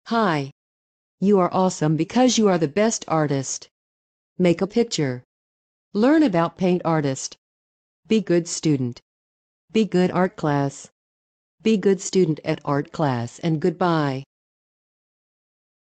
Hi. You are awesome because you are the best artist. Make a picture. Learn about paint artist. Be good student. Be good art class. Be good student at art class and goodbye.